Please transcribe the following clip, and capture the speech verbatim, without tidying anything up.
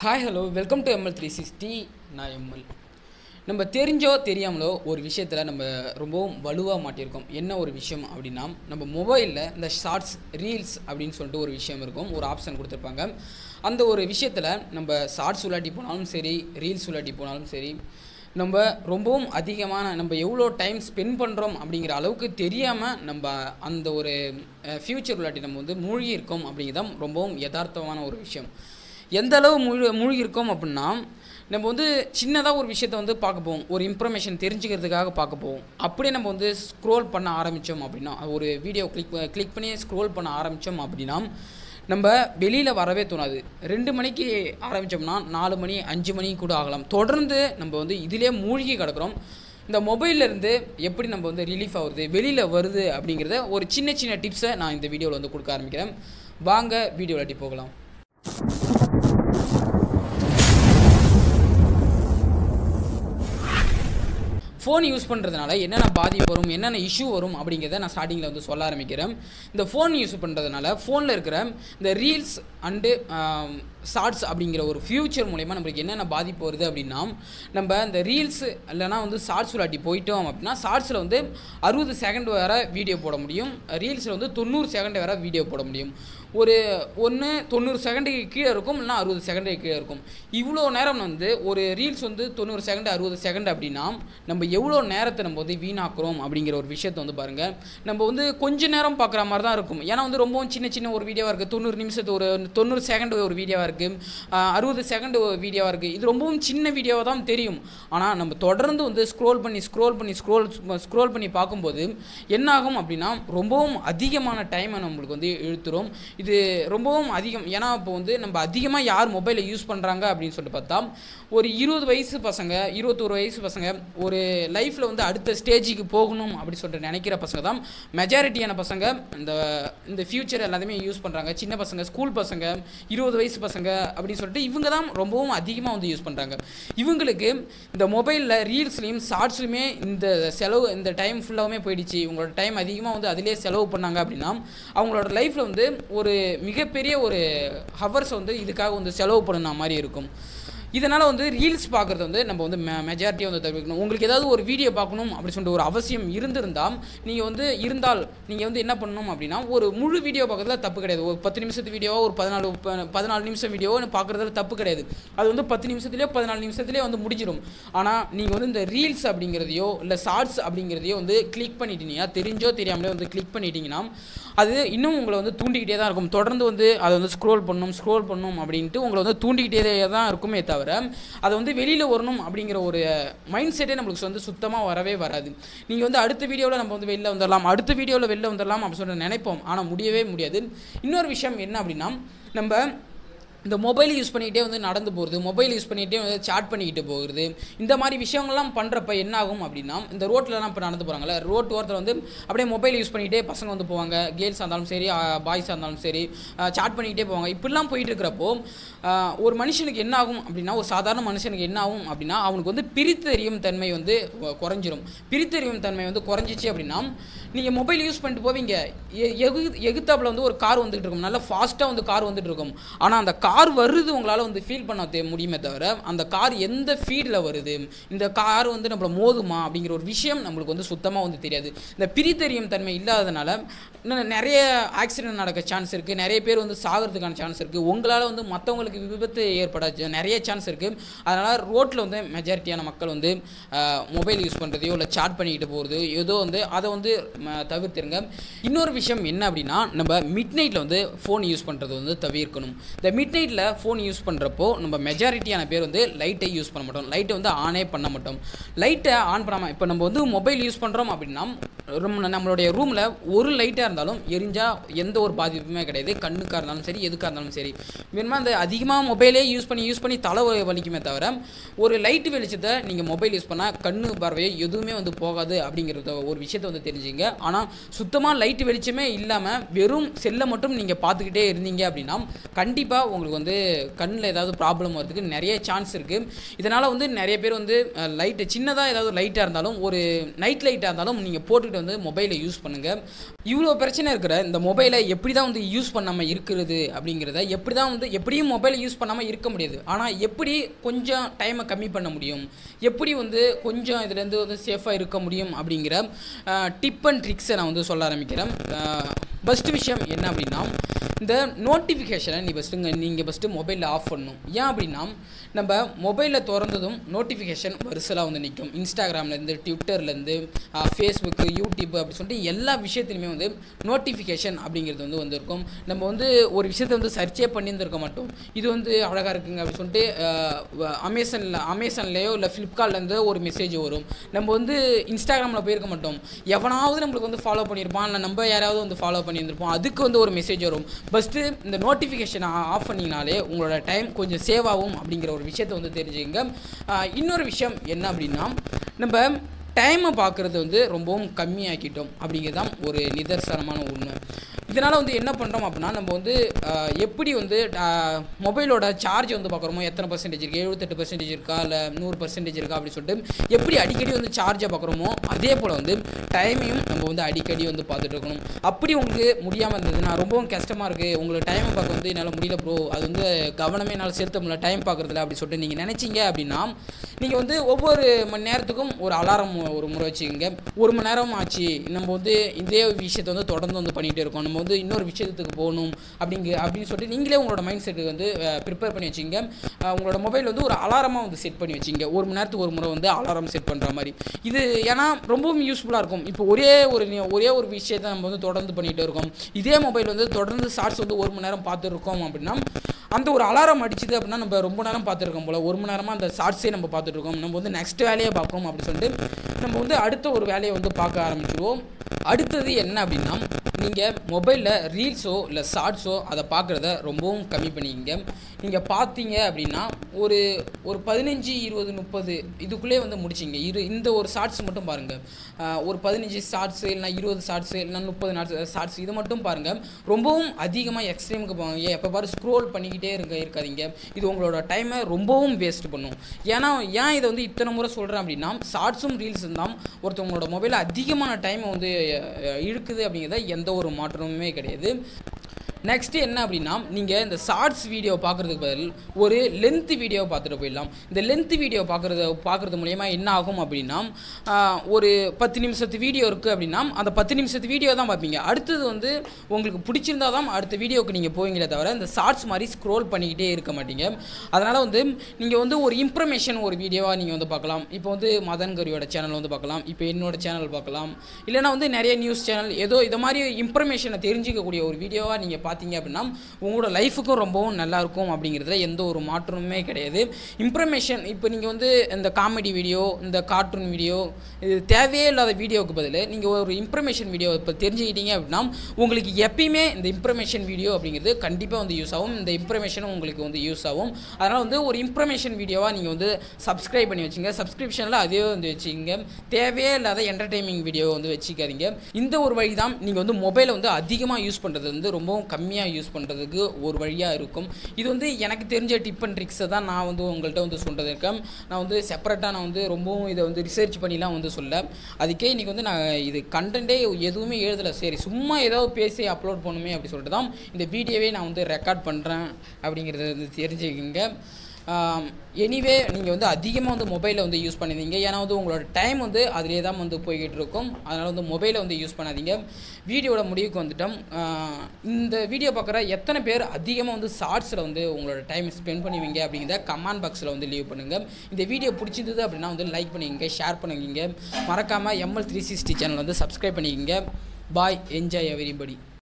Hi hello welcome to ML three sixty. நான் ML. நம்ம தெரிஞ்சோ தெரியாமலோ ஒரு விஷயத்தில் நம்ம ரொம்பவும் வலுவாக மாட்டியிருக்கோம். என்ன ஒரு விஷயம் அப்படின்னா, நம்ம மொபைலில் இந்த ஷார்ட்ஸ் ரீல்ஸ் அப்படின்னு சொல்லிட்டு ஒரு விஷயம் இருக்கும், ஒரு ஆப்ஷன் கொடுத்துருப்பாங்க. அந்த ஒரு விஷயத்தில் நம்ம ஷார்ட்ஸ் உள்ளாட்டி போனாலும் சரி, ரீல்ஸ் உள்ளாட்டி போனாலும் சரி, நம்ம ரொம்பவும் அதிகமான நம்ம எவ்வளோ டைம் ஸ்பெண்ட் பண்ணுறோம் அப்படிங்கிற அளவுக்கு தெரியாமல் நம்ம அந்த ஒரு ஃப்யூச்சர் உள்ளாட்டி நம்ம வந்து மூழ்கி இருக்கோம் அப்படிங்கிறதான் ரொம்பவும் யதார்த்தமான ஒரு விஷயம். எந்த அளவு மூழ்கி மூழ்கி இருக்கோம் அப்படின்னா, நம்ம வந்து சின்னதாக ஒரு விஷயத்தை வந்து பார்க்க போவோம், ஒரு இன்ஃபர்மேஷன் தெரிஞ்சுக்கிறதுக்காக பார்க்க போவோம். அப்படியே நம்ம வந்து ஸ்க்ரோல் பண்ண ஆரம்பித்தோம் அப்படின்னா, ஒரு வீடியோ கிளிக் கிளிக் பண்ணி ஸ்க்ரோல் பண்ண ஆரம்பித்தோம் அப்படின்னா, நம்ம வெளியில் வரவே தோணாது. ரெண்டு மணிக்கு ஆரம்பித்தோம்னா நாலு மணி அஞ்சு மணி கூட ஆகலாம். தொடர்ந்து நம்ம வந்து இதிலே மூழ்கி கிடக்கிறோம். இந்த மொபைல்லேருந்து எப்படி நம்ம வந்து ரிலீஃப் ஆகுது, வெளியில் வருது அப்படிங்கிறத ஒரு சின்ன சின்ன டிப்ஸை நான் இந்த வீடியோவில் வந்து கொடுக்க ஆரம்பிக்கிறேன். வாங்க வீடியோ விளாட்டி போகலாம். ஃபோன் யூஸ் பண்ணுறதுனால என்னென்ன பாதிப்பு வரும், என்னென்ன இஷ்யூ வரும் அப்படிங்கிறத நான் ஸ்டார்டிங்கில் வந்து சொல்ல ஆரம்பிக்கிறேன். இந்த ஃபோன் யூஸ் பண்ணுறதுனால ஃபோனில் இருக்கிற இந்த ரீல்ஸ் அண்டு ஷார்ட்ஸ் அப்படிங்கிற ஒரு ஃபியூச்சர் மூலயமா நம்மளுக்கு என்னென்ன பாதிப்பு வருது அப்படின்னா, நம்ம இந்த ரீல்ஸு இல்லைனா வந்து ஷார்ட்ஸ் விளாட்டி போயிட்டோம் அப்படின்னா, ஷார்ட்ஸில் வந்து அறுபது செகண்ட் வர வீடியோ போட முடியும், ரீல்ஸில் வந்து தொண்ணூறு செகண்ட் வர வீடியோ போட முடியும். ஒரு ஒன்று தொண்ணூறு செகண்டுக்கு கீழே இருக்கும், இல்லைனா அறுபது செகண்டுக்கு கீழே இருக்கும். இவ்வளோ நேரம் வந்து ஒரு ரீல்ஸ் வந்து தொண்ணூறு செகண்ட் அறுபது செகண்ட் அப்படின்னா, நம்ம எவ்வளோ நேரத்தை நம்ம வந்து வீணாக்குறோம் அப்படிங்கிற ஒரு விஷயத்தை வந்து பாருங்கள். நம்ம வந்து கொஞ்ச நேரம் பார்க்குற மாதிரி தான் இருக்கும். ஏன்னா வந்து ரொம்பவும் சின்ன சின்ன ஒரு வீடியோவாக இருக்குது, தொண்ணூறு நிமிஷத்து ஒரு தொண்ணூறு செகண்ட் ஒரு வீடியோவாக இருக்குது, அறுபது செகண்ட் வீடியோவாக இருக்குது. இது ரொம்பவும் சின்ன வீடியோவாக தான் தெரியும். ஆனால் நம்ம தொடர்ந்து வந்து ஸ்க்ரோல் பண்ணி ஸ்க்ரோல் பண்ணி ஸ்க்ரோல் ஸ்க்ரோல் பண்ணி பார்க்கும்போது என்னாகும் அப்படின்னா, ரொம்பவும் அதிகமான டைமை நம்மளுக்கு வந்து இழுத்துரும். இது ரொம்பவும் அதிகம். ஏன்னா இப்போ வந்து நம்ம அதிகமாக யார் மொபைலை யூஸ் பண்ணுறாங்க அப்படின்னு சொல்லிட்டு பார்த்தா, ஒரு இருபது வயசு பசங்க, இருபத்தொரு வயசு பசங்க, ஒரு லைஃப்பில் வந்து அடுத்த ஸ்டேஜுக்கு போகணும் அப்படி சொல்லிட்டு நினைக்கிற பசங்க தான் மெஜாரிட்டியான பசங்க இந்த இந்த ஃப்யூச்சர் எல்லாத்தையுமே யூஸ் பண்ணுறாங்க. சின்ன பசங்க, ஸ்கூல் பசங்க, இருபது வயசு பசங்க அப்படின்னு சொல்லிட்டு இவங்க தான் ரொம்பவும் அதிகமாக வந்து யூஸ் பண்ணுறாங்க. இவங்களுக்கு இந்த மொபைலில் ரீல்ஸ்லையும் ஷார்ட்ஸ்லையுமே இந்த செலவு, இந்த டைம் ஃபுல்லாகவுமே போயிடுச்சு. இவங்களோட டைம் அதிகமாக வந்து அதிலே செலவு பண்ணாங்க அப்படின்னா, அவங்களோட லைஃப்பில் வந்து ஒரு மிகப்பெரிய ஒரு ஹவர்ஸ் வந்து இதுக்காக வந்து செலவு பண்ண மாதிரி இருக்கும். இதனால் வந்து ரீல்ஸ் பார்க்குறது வந்து நம்ம வந்து மெ மெஜாரிட்டியாக வந்து தவிர்க்கணும். உங்களுக்கு ஏதாவது ஒரு வீடியோ பார்க்கணும் அப்படி சொல்லிட்டு ஒரு அவசியம் இருந்திருந்தால், நீங்கள் வந்து இருந்தால் நீங்கள் வந்து என்ன பண்ணணும் அப்படின்னா, ஒரு முழு வீடியோ பார்க்குறதுல தப்பு கிடையாது. ஒரு பத்து நிமிஷத்து வீடியோவோ ஒரு பதினாலு பதினாலு நிமிஷம் வீடியோவோ பார்க்குறதுல தப்பு கிடையாது. அது வந்து பத்து நிமிஷத்துலேயோ பதினாலு நிமிஷத்துலேயே வந்து முடிஞ்சிடும். ஆனால் நீங்கள் வந்து இந்த ரீல்ஸ் அப்படிங்கிறதையோ இல்லை ஷார்ட்ஸ் அப்படிங்கிறதையோ வந்து கிளிக் பண்ணிட்டீங்கன்னா, தெரிஞ்சோ தெரியாமலே வந்து கிளிக் பண்ணிட்டீங்கன்னா, அது இன்னும் உங்களை வந்து தூண்டிக்கிட்டே தான் இருக்கும். தொடர்ந்து வந்து அதை வந்து ஸ்க்ரோல் பண்ணணும் ஸ்க்ரோல் பண்ணணும் அப்படின்ட்டு உங்களை வந்து தூண்டிக்கிட்டே தான் இருக்குமே தவிர, அதை வந்து வெளியில் வரணும் அப்படிங்கிற ஒரு மைண்ட் செட்டே நம்மளுக்கு வந்து சுத்தமாக வரவே வராது. நீங்கள் வந்து அடுத்த வீடியோவில் நம்ம வந்து வெளில வந்துடலாம், அடுத்த வீடியோவில் வெளில வந்துடலாம் அப்படின்னு சொல்லிட்டு நினைப்போம். ஆனால் முடியவே முடியாது. இன்னொரு விஷயம் என்ன அப்படின்னா, நம்ம இந்த மொபைல் யூஸ் பண்ணிக்கிட்டே வந்து நடந்து போகிறது, மொபைல் யூஸ் பண்ணிக்கிட்டே வந்து சாட் பண்ணிக்கிட்டு போகிறது, இந்த மாதிரி விஷயங்கள்லாம் பண்ணுறப்ப என்ன ஆகும் அப்படின்னா, இந்த ரோட்லலாம் இப்போ நடந்து போகிறாங்களே, ரோட் ஓரத்தில் வந்து அப்படியே மொபைல் யூஸ் பண்ணிக்கிட்டே பசங்க வந்து போவாங்க. கேர்ள்ஸாக இருந்தாலும் சரி, பாய்ஸாக இருந்தாலும் சரி, சாட் பண்ணிக்கிட்டே போவாங்க. இப்படிலாம் போயிட்டு இருக்கிறப்போ ஒரு மனுஷனுக்கு என்ன ஆகும் அப்படின்னா, ஒரு சாதாரண மனுஷனுக்கு என்ன ஆகும் அப்படின்னா, அவனுக்கு வந்து பிரித்தறியும் தன்மை வந்து குறைஞ்சிரும். பிரித்தறியும் தன்மை வந்து குறைஞ்சிச்சு அப்படின்னா, நீங்கள் மொபைல் யூஸ் பண்ணிட்டு போவீங்க, எகு எகுத்தாப்பில் வந்து ஒரு கார் வந்துகிட்டு இருக்கும், நல்லா ஃபாஸ்ட்டாக வந்து கார் வந்துட்டு இருக்கும். ஆனால் அந்த கார் வருது உங்களால் வந்து ஃபீல் பண்ண முடியுமே தவிர, அந்த கார் எந்த ஃபீல்டில் வருது, இந்த கார் வந்து நம்மளை மோதுமா அப்படிங்கிற ஒரு விஷயம் நம்மளுக்கு வந்து சுத்தமாக வந்து தெரியாது. இந்த பிரித்தறியும் தன்மை இல்லாததுனால இன்னும் நிறைய ஆக்சிடென்ட் நடக்க சான்ஸ் இருக்குது, நிறைய பேர் வந்து சாகிறதுக்கான சான்ஸ் இருக்குது, உங்களால் வந்து மற்றவங்களுக்கு விபத்து ஏற்பட நிறைய சான்ஸ் இருக்குது. அதனால் ரோட்டில் வந்து மெஜாரிட்டியான மக்கள் வந்து மொபைல் யூஸ் பண்ணுறதையோ இல்லை சாட் பண்ணிக்கிட்டு போகிறது ஏதோ வந்து அதை வந்து தவிர்த்துருங்க. இன்னொரு விஷயம் என்ன அப்படின்னா, நம்ம மிட் நைட்டில் வந்து ஃபோன் யூஸ் பண்ணுறது வந்து தவிர்க்கணும். இந்த மிட் நைட்டில் ஃபோன் யூஸ் பண்ணுறப்போ நம்ம மெஜாரிட்டியான பேர் வந்து லைட்டை யூஸ் பண்ண மாட்டோம், லைட்டை வந்து ஆனே பண்ண மாட்டோம். லைட்டை ஆன் பண்ணாமல் இப்போ நம்ம வந்து மொபைல் யூஸ் பண்ணுறோம் அப்படின்னா, நம்மளுடைய ரூமில் ஒரு லைட்டாக இருந்தாலும் எரிஞ்சால் எந்த ஒரு பாதிப்புமே கிடையாது. கண்ணுக்காக இருந்தாலும் சரி, எதுக்காக இருந்தாலும் சரி. வேணுமா அந்த அதிகமாக மொபைலே யூஸ் பண்ணி யூஸ் பண்ணி தலை வலிக்குமே தவிர, ஒரு லைட்டு வெளிச்சத்தை நீங்கள் மொபைல் யூஸ் பண்ணால் கண்ணு பார்வையை எதுவுமே வந்து போகாது அப்படிங்கிறத ஒரு விஷயத்தை வந்து தெரிஞ்சுங்க. ஆனால் சுத்தமாக லைட்டு வெளிச்சமே இல்லாமல் வெறும் செல்லை மட்டும் நீங்கள் பார்த்துக்கிட்டே இருந்தீங்க அப்படின்னா, கண்டிப்பாக உங்களுக்கு வந்து கண்ணில் ஏதாவது ப்ராப்ளம் வரதுக்கு நிறைய சான்ஸ் இருக்குது. இதனால் வந்து நிறைய பேர் வந்து லைட்டு சின்னதாக ஏதாவது லைட்டாக இருந்தாலும், ஒரு நைட் லைட்டாக இருந்தாலும் நீங்கள் போட்டுக்கிட்டு கற்றுக்கிட்டு வந்து மொபைலை யூஸ் பண்ணுங்கள். இவ்வளோ பிரச்சனை இருக்கிற இந்த மொபைலை எப்படி தான் வந்து யூஸ் பண்ணாமல் இருக்கிறது அப்படிங்கிறத, எப்படி தான் வந்து எப்படியும் மொபைலை யூஸ் பண்ணாமல் இருக்க முடியாது, ஆனால் எப்படி கொஞ்சம் டைமை கம்மி பண்ண முடியும், எப்படி வந்து கொஞ்சம் இதுலேருந்து வந்து சேஃபாக இருக்க முடியும் அப்படிங்கிற டிப் அண்ட் ட்ரிக்ஸை நான் வந்து சொல்ல ஆரம்பிக்கிறேன். ஃபஸ்ட்டு விஷயம் என்ன அப்படின்னா, இந்த நோட்டிஃபிகேஷனை நீ ஃபஸ்ட்டுங்க நீங்கள் ஃபஸ்ட்டு மொபைலில் ஆஃப் பண்ணணும். ஏன் அப்படின்னா, நம்ம மொபைலில் திறந்ததும் நோட்டிஃபிகேஷன் வரிசலாக வந்து நிற்கும். இன்ஸ்டாகிராம்லேருந்து, ட்விட்டர்லேருந்து, ஃபேஸ்புக்கு, யூடியூப் அப்படி சொல்லிட்டு எல்லா விஷயத்துலையுமே வந்து நோட்டிஃபிகேஷன் அப்படிங்கிறது வந்து வந்திருக்கும். நம்ம வந்து ஒரு விஷயத்தை வந்து சர்ச்சே பண்ணியிருந்திருக்க மாட்டோம், இது வந்து அழகாக இருக்குங்க அப்படி சொல்லிட்டு அமேசானில் அமேசான்லேயோ இல்லை ஃப்ளிப்கார்ட்லேருந்தோ ஒரு மெசேஜ் வரும். நம்ம வந்து இன்ஸ்டாகிராமில் போயிருக்க மாட்டோம், எவனாவது நம்மளுக்கு வந்து ஃபாலோ பண்ணியிருப்பான், இல்லை நம்ம யாராவது வந்து ஃபாலோ பண்ணியிருந்திருப்போம், அதுக்கு வந்து ஒரு மெசேஜ் வரும். ஃபஸ்ட்டு இந்த நோட்டிஃபிகேஷனை ஆஃப் பண்ணிங்கனாலே உங்களோட டைம் கொஞ்சம் சேவ் ஆகும் அப்படிங்கிற ஒரு விஷயத்தை வந்து தெரிஞ்சுங்க. இன்னொரு விஷயம் என்ன அப்படின்னா, நம்ம டைமை பார்க்குறது வந்து ரொம்பவும் கம்மியாக்கிட்டோம் அப்படிங்கிறது தான் ஒரு நிதர்சனமான உண்மை. இதனால் வந்து என்ன பண்ணுறோம் அப்படின்னா, நம்ம வந்து எப்படி வந்து மொபைலோட சார்ஜ் வந்து பார்க்குறோமோ, எத்தனை பர்சன்டேஜ் இருக்குது, எழுபத்தெட்டு பர்சன்டேஜ் இருக்கா இல்லை நூறு பர்சன்டேஜ் இருக்கா அப்படின்னு சொல்லிட்டு எப்படி அடிக்கடி வந்து சார்ஜை பார்க்குறோமோ, அதே போல் வந்து டைமையும் நம்ம வந்து அடிக்கடி வந்து பார்த்துட்டு இருக்கணும். அப்படி உங்களுக்கு முடியாமல் இருந்ததுன்னா, ரொம்பவும் கஷ்டமாக இருக்குது, உங்களுக்கு டைமை பார்க்க வந்து என்னால் முடியல ப்ரோ, அது வந்து கவனமே என்னால் செலுத்த முடியல டைம் பார்க்குறதுல அப்படி சொல்லிட்டு நீங்கள் நினச்சிங்க அப்படின்னா, நீங்கள் வந்து ஒவ்வொரு மணி நேரத்துக்கும் ஒரு அலாரம் ஒரு முறை வச்சுக்கோங்க. ஒரு மணி நேரம் ஆச்சு, நம்ம வந்து இதே விஷயத்தை வந்து தொடர்ந்து வந்து பண்ணிகிட்டே இருக்கோம், நம்ம வந்து இன்னொரு விஷயத்துக்கு போகணும் அப்படிங்க அப்படின்னு சொல்லிட்டு நீங்களே உங்களோட மைண்ட் செட்டுக்கு வந்து ப்ரிப்பேர் பண்ணி வச்சிங்க. உங்களோட மொபைல் வந்து ஒரு அலாரமாக வந்து செட் பண்ணி வச்சிங்க, ஒரு மணி நேரத்துக்கு ஒரு முறை வந்து அலாரம் செட் பண்ணுற மாதிரி. இது ஏன்னா ரொம்பவும் யூஸ்ஃபுல்லாக இருக்கும். இப்போ ஒரே ஒரு ஒரே ஒரு விஷயத்தை நம்ம வந்து தொடர்ந்து பண்ணிகிட்டே இருக்கோம், இதே மொபைல் வந்து தொடர்ந்து ஷார்ட்ஸ் வந்து ஒரு மணி நேரம் பார்த்துருக்கோம் அப்படின்னா, அந்த ஒரு அலாரம் அடிச்சுது அப்படின்னா நம்ம ரொம்ப நேரம் பார்த்துருக்கோம் போல், ஒரு மணி நேரமாக அந்த ஷார்ட்ஸே நம்ம பார்த்துட்ருக்கோம், நம்ம வந்து நெக்ஸ்ட் வேலையை பார்ப்போம் அப்படின்னு சொல்லிட்டு நம்ம வந்து அடுத்த ஒரு வேலையை வந்து பார்க்க ஆரம்பிச்சிடுவோம். அடுத்தது என்ன அப்படின்னா, நீங்கள் மொபைலில் ரீல்ஸோ இல்லை ஷார்ட்ஸோ அதை பார்க்குறத ரொம்பவும் கம்மி பண்ணிக்கிங்க. நீங்கள் பார்த்தீங்க அப்படின்னா ஒரு ஒரு பதினஞ்சு இருபது முப்பது இதுக்குள்ளே வந்து முடிச்சிங்க. இரு இந்த ஒரு ஷார்ட்ஸ் மட்டும் பாருங்கள், ஒரு பதினஞ்சு ஷார்ட்ஸு இல்லைனா இருபது ஷார்ட்ஸு இல்லைனா முப்பது ஷார்ட்ஸ் இது மட்டும் பாருங்கள். ரொம்பவும் அதிகமாக எக்ஸ்ட்ரீமுக்கு போவாங்க, எப்போ பாரு ஸ்க்ரோல் பண்ணிக்கிட்டே இருக்க இருக்காதீங்க, இது உங்களோட டைமை ரொம்பவும் வேஸ்ட் பண்ணும். ஏன்னா ஏன் இதை வந்து இத்தனை முறை சொல்கிறேன் அப்படின்னா, ஷார்ட்ஸும் ரீல்ஸும் தான் ஒருத்தவங்களோட மொபைலில் அதிகமான டைமை வந்து இழுக்குது அப்படிங்கிறத எந்த ஒரு மாற்றமுமே கிடையாது. நெக்ஸ்ட்டு என்ன அப்படின்னா, நீங்கள் இந்த ஷார்ட்ஸ் வீடியோ பார்க்குறதுக்கு பதில் ஒரு லென்த் வீடியோ பார்த்துட்டு போயிடலாம். இந்த லென்த் வீடியோ பார்க்குறது பார்க்குறது மூலயமா என்ன ஆகும் அப்படின்னா, ஒரு பத்து நிமிஷத்து வீடியோ இருக்குது அப்படின்னா அந்த பத்து நிமிஷத்து வீடியோ தான் பார்ப்பீங்க. அடுத்தது வந்து உங்களுக்கு பிடிச்சிருந்தா தான் அடுத்த வீடியோவுக்கு நீங்கள் போவீங்களே தவிர இந்த ஷார்ட்ஸ் மாதிரி ஸ்க்ரோல் பண்ணிக்கிட்டே இருக்க மாட்டீங்க. அதனால் வந்து நீங்கள் வந்து ஒரு இன்ஃபர்மேஷன் ஒரு வீடியோவாக நீங்கள் வந்து பார்க்கலாம். இப்போ வந்து மதன் கரியோட சேனல் வந்து பார்க்கலாம், இப்போ என்னோட சேனல் பார்க்கலாம், இல்லைனா வந்து நிறைய நியூஸ் சேனல் ஏதோ இது மாதிரி இன்ஃபர்மேஷனை தெரிஞ்சிக்கக்கூடிய ஒரு வீடியோவாக நீங்கள் பார்த்தீங்க அப்படின்னா உங்களோட லைஃபுக்கும் ரொம்பவும் நல்லாயிருக்கும் அப்படிங்கிறதுல எந்த ஒரு மாற்றமுமே கிடையாது. இன்ஃபர்மேஷன் இப்போ நீங்கள் வந்து இந்த காமெடி வீடியோ, இந்த கார்ட்டூன் வீடியோ, இது தேவையே இல்லாத வீடியோவுக்கு பதில் நீங்கள் ஒரு இன்ஃபர்மேஷன் வீடியோ இப்போ தெரிஞ்சுக்கிட்டீங்க அப்படின்னா உங்களுக்கு எப்பயுமே இந்த இன்ஃபர்மேஷன் வீடியோ அப்படிங்கிறது கண்டிப்பாக வந்து யூஸ் ஆகும், இந்த இன்ஃபர்மேஷனும் உங்களுக்கு வந்து யூஸ் ஆகும். அதனால் வந்து ஒரு இன்ஃபர்மேஷன் வீடியோவாக நீங்கள் வந்து சப்ஸ்கிரைப் பண்ணி வச்சுங்க, சப்ஸ்கிரிப்ஷனில் அதே வந்து வச்சுக்கிங்க, தேவையே இல்லாத என்டர்டெயினிங் வீடியோ வந்து வச்சுக்காதீங்க. இந்த ஒரு வழி தான் நீங்கள் வந்து மொபைலை வந்து அதிகமாக யூஸ் பண்ணுறது வந்து ரொம்பவும் கம்மியாக யூஸ் பண்ணுறதுக்கு ஒரு வழியாக இருக்கும். இது வந்து எனக்கு தெரிஞ்ச டிப் அண்ட் ட்ரிக்ஸை தான் நான் வந்து உங்கள்கிட்ட வந்து சொல்கிறது இருக்கேன். நான் வந்து செப்பரேட்டாக நான் வந்து ரொம்பவும் இதை வந்து ரிசர்ச் பண்ணிலாம் வந்து சொல்ல, அதுக்கே இன்றைக்கி வந்து நான் இது கண்டென்ட்டே எதுவுமே எழுதலை, சரி சும்மா ஏதாவது பேசி அப்லோட் பண்ணுமே அப்படி சொல்லிட்டு தான் இந்த வீடியோவே நான் வந்து ரெக்கார்ட் பண்ணுறேன் அப்படிங்கிறத வந்து தெரிஞ்சுக்கிங்க. எனிவே நீங்கள் வந்து அதிகமாக வந்து மொபைலை வந்து யூஸ் பண்ணிடுங்க, ஏன்னா வந்து உங்களோட டைம் வந்து அதிலே தான் வந்து போய்கிட்டு இருக்கும். அதனால் வந்து மொபைலை வந்து யூஸ் பண்ணாதீங்க. வீடியோட முடிவுக்கு வந்துட்டோம். இந்த வீடியோ பார்க்குற எத்தனை பேர் அதிகமாக வந்து ஷார்ட்ஸில் வந்து உங்களோட டைம் ஸ்பெண்ட் பண்ணுவீங்க அப்படிங்கிறத கமெண்ட் பாக்ஸில் வந்து லீவ் பண்ணுங்கள். இந்த வீடியோ பிடிச்சிருந்தது அப்படின்னா வந்து லைக் பண்ணிக்கங்க, ஷேர் பண்ணுவீங்க, மறக்காமல் எம்எல் த்ரீ சிக்ஸ்டி சேனல் வந்து சப்ஸ்கிரைப் பண்ணிக்கங்க. Bye, enjoy everybody.